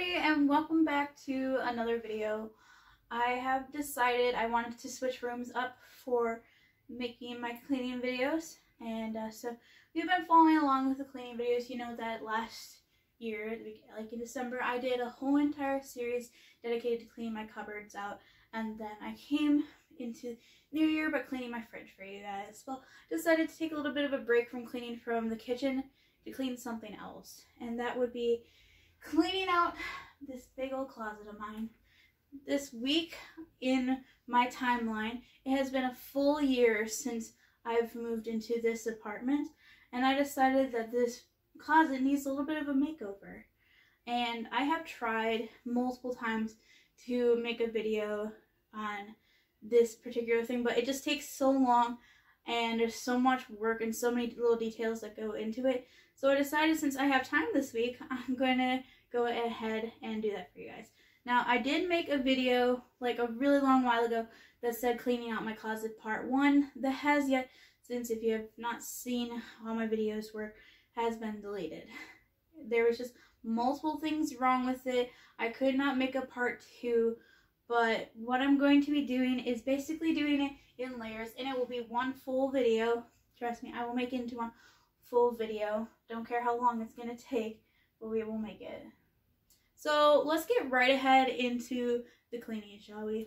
everybody, and welcome back to another video. I have decided I wanted to switch rooms up for making my cleaning videos, and so you've been following along with the cleaning videos. You know that last year, like in December, I did a whole entire series dedicated to cleaning my cupboards out, and then I came into New Year by cleaning my fridge for you guys. Well, decided to take a little bit of a break from cleaning from the kitchen to clean something else, and that would be cleaning out this big old closet of mine. This week in my timeline, it has been a full year since I've moved into this apartment, and I decided that this closet needs a little bit of a makeover. And I have tried multiple times to make a video on this particular thing, but it just takes so long, and there's so much work and so many little details that go into it. So I decided, since I have time this week, I'm going to go ahead and do that for you guys. Now, I did make a video like a really long while ago that said cleaning out my closet part 1 that has yet, since if you have not seen all my videos, has been deleted. There was just multiple things wrong with it. I could not make a part 2, but what I'm going to be doing is basically doing it in layers, and it will be one full video. Trust me, I will make it into one full video. Don't care how long it's going to take, but we will make it. So let's get right ahead into the cleaning, shall we?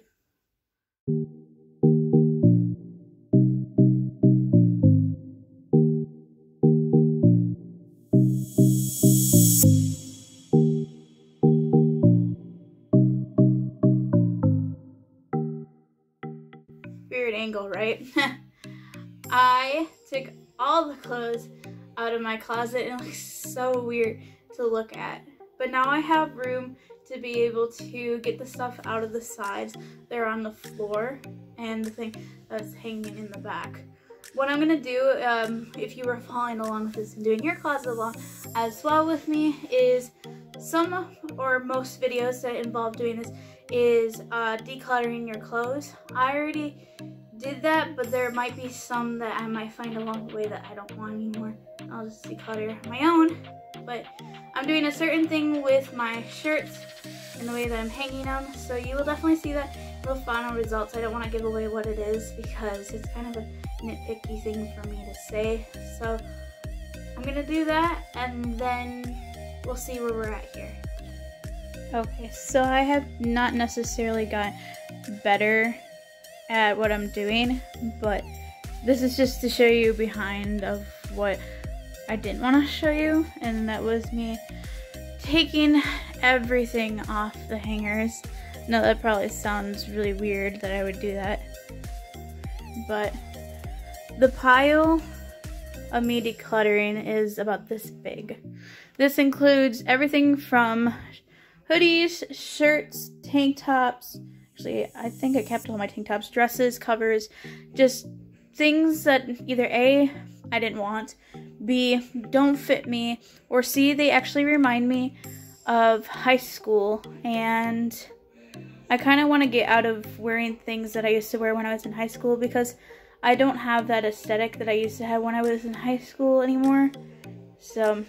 Weird angle, right? I took all the clothes out of my closet, and it looks so weird to look at. But now I have room to be able to get the stuff out of the sides. They're on the floor, and the thing that's hanging in the back. What I'm gonna do, if you were following along with this and doing your closet along as well with me, is some or most videos that involve doing this is decluttering your clothes. I already did that, but there might be some that I might find along the way that I don't want anymore. I'll just declutter my own. But I'm doing a certain thing with my shirts and the way that I'm hanging them, so you will definitely see that in the final results. I don't want to give away what it is because it's kind of a nitpicky thing for me to say. So I'm going to do that, and then we'll see where we're at here. Okay, so I have not necessarily gotten better at what I'm doing, but this is just to show you behind of what I didn't want to show you, and that was me taking everything off the hangers. Now that probably sounds really weird that I would do that, but the pile of me decluttering is about this big. This includes everything from hoodies, shirts, tank tops. Actually, I think I kept all my tank tops, dresses, covers, just things that either A, I didn't want, B, don't fit me, or C, they actually remind me of high school, and I kind of want to get out of wearing things that I used to wear when I was in high school, because I don't have that aesthetic that I used to have when I was in high school anymore. So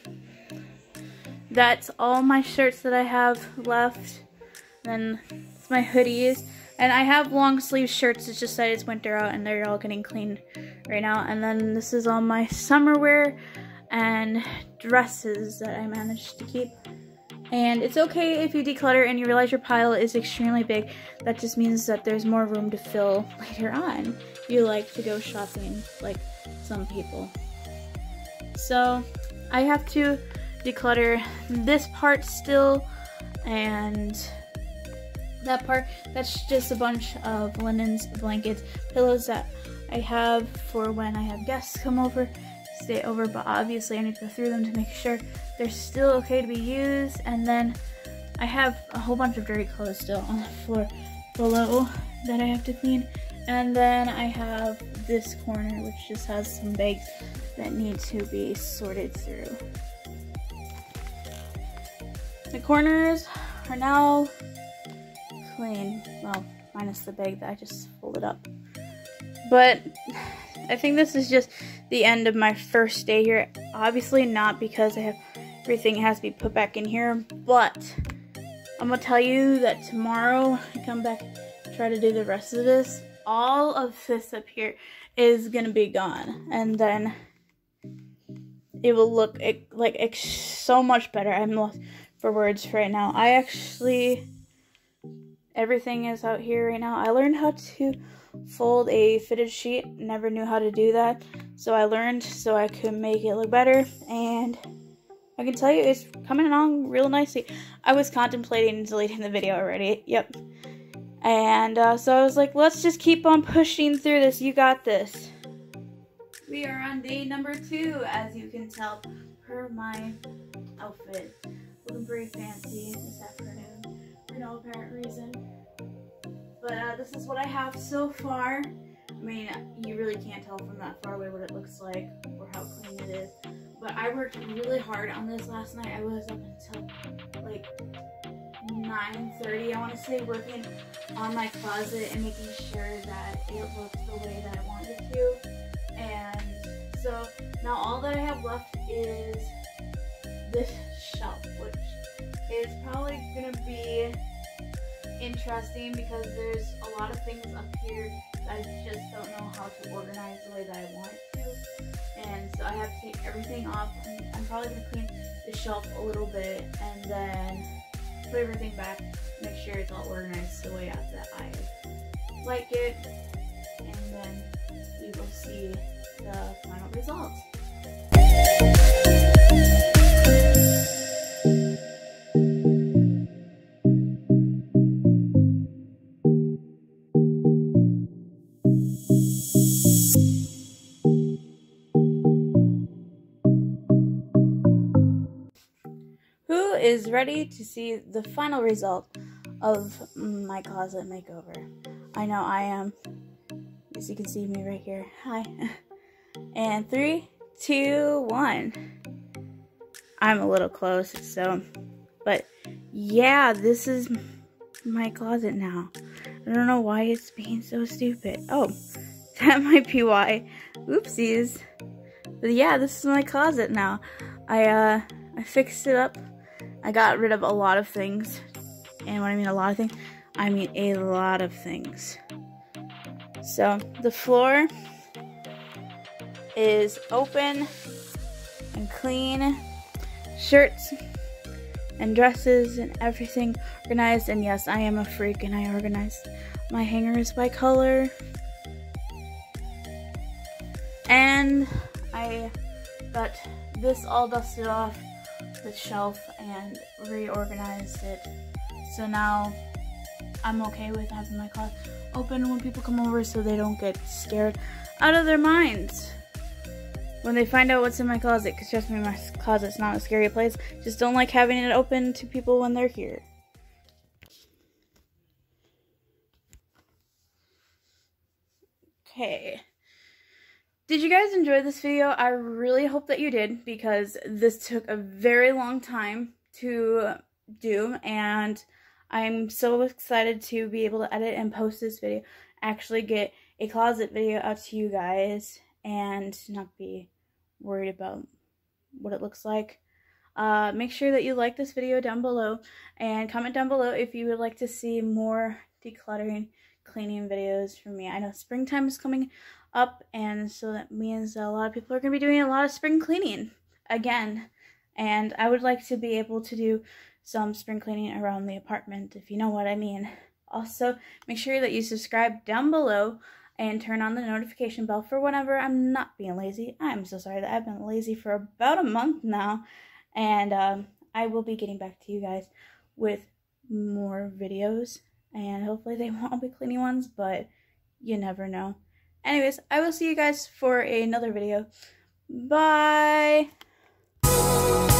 that's all my shirts that I have left. Then it's my hoodies, and I have long sleeve shirts. It's just that it's winter out and they're all getting cleaned right now. And then this is all my summer wear and dresses that I managed to keep. And it's okay if you declutter and you realize your pile is extremely big. That just means that there's more room to fill later on. You like to go shopping like some people. So I have to declutter this part still, and that part, that's just a bunch of linens, blankets, pillows that I have for when I have guests come over, stay over, but obviously I need to go through them to make sure they're still okay to be used. And then I have a whole bunch of dirty clothes still on the floor below that I have to clean. And then I have this corner, which just has some bags that need to be sorted through. The corners are now clean, well, minus the bag that I just folded up. But I think this is just the end of my first day here. Obviously not because I have everything has to be put back in here, but I'm gonna tell you that tomorrow I come back, try to do the rest of this. All of this up here is gonna be gone, and then it will look like so much better. I'm lost for words right now. Everything is out here right now. I learned how to fold a fitted sheet. Never knew how to do that, so I learned so I could make it look better, and I can tell you it's coming along real nicely. I was contemplating deleting the video already. Yep. And so I was like, let's just keep on pushing through this. You got this. We are on day number 2, as you can tell, per my outfit. Looking pretty fancy this afternoon for no apparent reason. But this is what I have so far. I mean, you really can't tell from that far away what it looks like or how clean it is. But I worked really hard on this last night. I was up until like 9:30, I want to say, working on my closet and making sure that it looked the way that I wanted it to. And so now all that I have left is this shelf, which is probably going to be interesting because there's a lot of things up here that I just don't know how to organize the way that I want it to. And so I have to take everything off, and I'm probably going to clean the shelf a little bit and then put everything back, make sure it's all organized the way that I like it, and then we will see the final results. Who is ready to see the final result of my closet makeover? I know I am. As you can see me right here. Hi. And 3, 2, 1. I'm a little close, so, but yeah, this is my closet now. I don't know why it's being so stupid. Oh, that might be why. Oopsies. But yeah, this is my closet now. I fixed it up. I got rid of a lot of things. And when I mean a lot of things, I mean a lot of things. So the floor is open and clean. Shirts and dresses and everything organized. And yes, I am a freak and I organized my hangers by color. And I got this all dusted off the shelf and reorganized it. So now I'm okay with having my closet open when people come over so they don't get scared out of their minds when they find out what's in my closet. Because trust me, my closet's not a scary place. Just don't like having it open to people when they're here. Okay. Did you guys enjoy this video? I really hope that you did, because this took a very long time to do, and I'm so excited to be able to edit and post this video, actually get a closet video out to you guys, and not be worried about what it looks like. Make sure that you like this video down below, and comment down below if you would like to see more decluttering, cleaning videos from me. I know springtime is coming up, and so that means that a lot of people are going to be doing a lot of spring cleaning again, and I would like to be able to do some spring cleaning around the apartment, if you know what I mean. Also, make sure that you subscribe down below and turn on the notification bell for whenever I'm not being lazy. I'm so sorry that I've been lazy for about a month now, and I will be getting back to you guys with more videos, and hopefully they won't be cleaning ones, but you never know. Anyways, I will see you guys for another video. Bye!